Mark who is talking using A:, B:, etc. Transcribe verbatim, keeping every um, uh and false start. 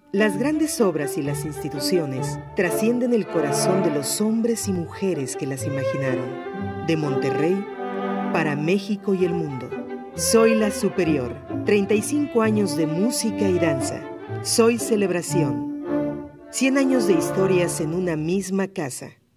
A: Las grandes obras y las instituciones trascienden el corazón de los hombres y mujeres que las imaginaron. De Monterrey para México y el mundo. Soy la Superior. treinta y cinco años de música y danza. Soy Celebración. cien años de historias en una misma casa.